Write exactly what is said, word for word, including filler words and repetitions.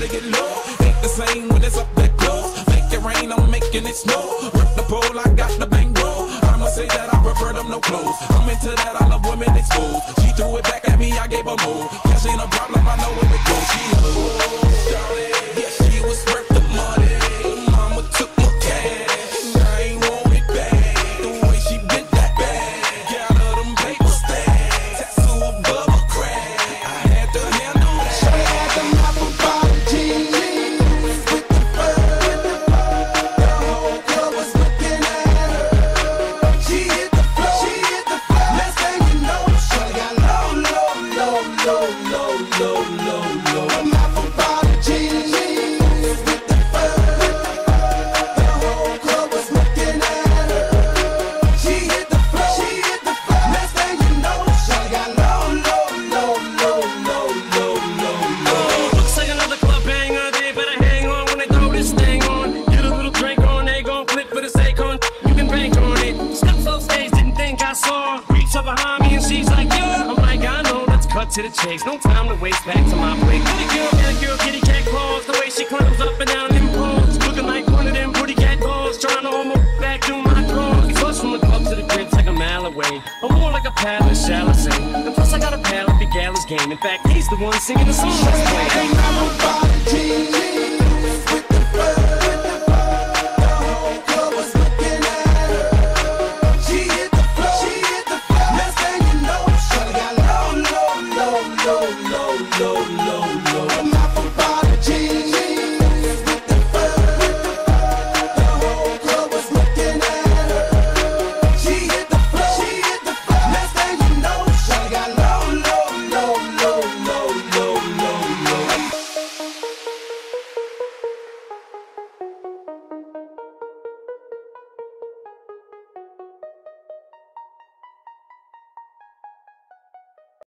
to get low. Ain't the same when it's up that close. Make it rain, I'm making it snow. Rip the pole, I got the bankroll. I'ma say that I prefer them no clothes. I'm into that, I love women exposed. She threw it back at me, I gave her more. Cash ain't a problem, I know where it goes. She hoes, yeah, she was worth the money. Mama took my cash, I ain't want it back. The way she bent that bag, got her them paper stacks. Tattoo above her crack, I had to handle that. She had them apple bottom jeans with the fur. The whole club was looking at her. She hit the floor, she hit the floor. Next thing you know, she got low, low, low, low, low, low, low, low. Them apple bottom jeans with the fur. The whole club was looking at her. She hit the floor, she hit the floor. Next thing you know, she got low, low, low, low, low, low, low, low. Looks like another club banger. They better hang on when they throw this thing on. Get a little drink on, they gon' flip for the sake on. You can bank on it. Steps off stage, didn't think I saw. Reach up behind me and she's like, yeah. I'm like, I know, let's cut to the chase. No time to waste, back to my place. Kitty girl, kitty girl, kitty cat claws. The way she climbs up and down them poles. Looking like one of them pretty cat balls. Trying to almost back through my drawers. Plus from the club to the crib's like a mile away. I'm more like a paddler, shall I say. And plus I got a pal at the Gallus game. In fact, he's the one singing the song let's play. Them apple bottom jeans with the fur. The whole club was looking at her. She hit the floor, she hit the floor. Next thing you know, she got low, low, low, low, low, low, low.